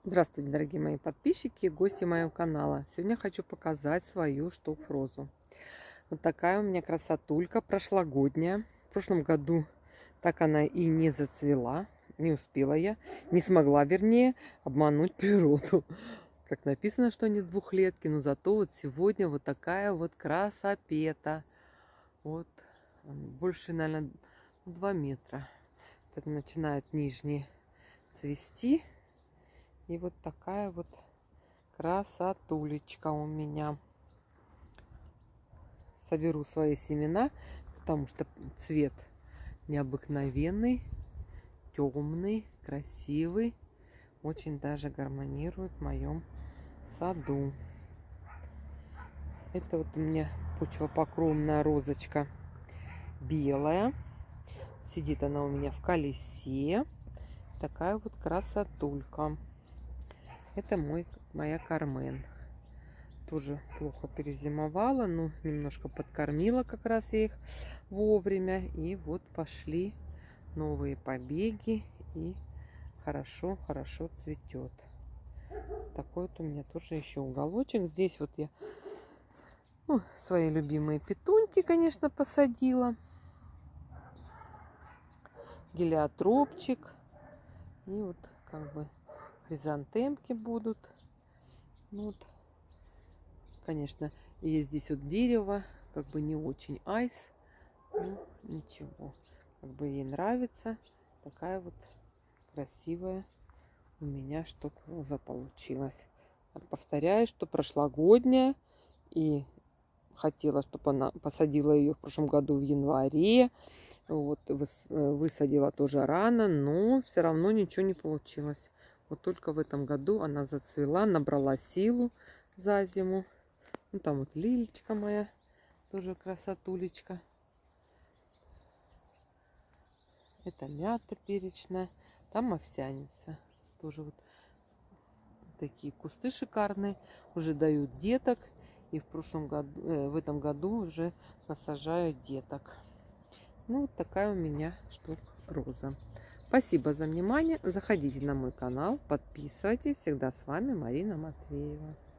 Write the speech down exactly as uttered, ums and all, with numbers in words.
Здравствуйте, дорогие мои подписчики и гости моего канала. Сегодня хочу показать свою штоф-розу. Вот такая у меня красотулька, прошлогодняя. В прошлом году так она и не зацвела. Не успела я, не смогла, вернее, обмануть природу. Как написано, что они двухлетки, но зато вот сегодня вот такая вот красопета. Вот, больше, наверное, два метра. Это начинает нижние цвести. И вот такая вот красотулечка у меня. Соберу свои семена, потому что цвет необыкновенный, темный, красивый. Очень даже гармонирует в моем саду. Это вот у меня почвопокровная розочка белая. Сидит она у меня в колесе. Такая вот красотулька. Это мой, моя Кармен. Тоже плохо перезимовала, но немножко подкормила как раз я их вовремя. И вот пошли новые побеги. И хорошо-хорошо цветет. Такой вот у меня тоже еще уголочек. Здесь вот я ну, свои любимые петуньки, конечно, посадила. Гелиотропчик. И вот как бы хризантемки будут. Ну, вот, конечно, есть здесь вот дерево, как бы не очень айс. Ну, ничего. Как бы ей нравится. Такая вот красивая у меня штоф-роза получилась. Повторяю, что прошлогодняя. И хотела, чтобы она посадила ее в прошлом году в январе. Вот, высадила тоже рано, но все равно ничего не получилось. Вот только в этом году она зацвела, набрала силу за зиму. Ну, там вот лилечка моя, тоже красотулечка. Это мята перечная, там овсяница. Тоже вот такие кусты шикарные, уже дают деток. И в прошлом году, э, в этом году уже насажаю деток. Ну, вот такая у меня штоф-роза. Спасибо за внимание. Заходите на мой канал, подписывайтесь. Всегда с вами Марина Матвеева.